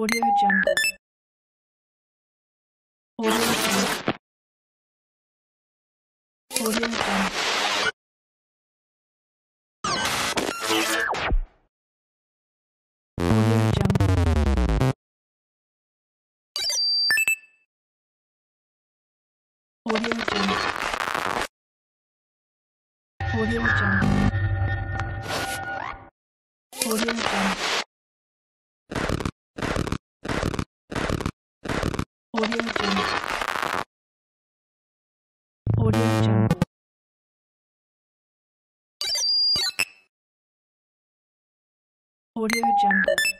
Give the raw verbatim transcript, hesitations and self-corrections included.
Audio Jungle. Audio Jungle. Audio Jungle. Audio Jungle. Audio Jungle. Audio Jungle. Audio Jungle. Audio Jungle. Audio Jungle. Audio Jungle.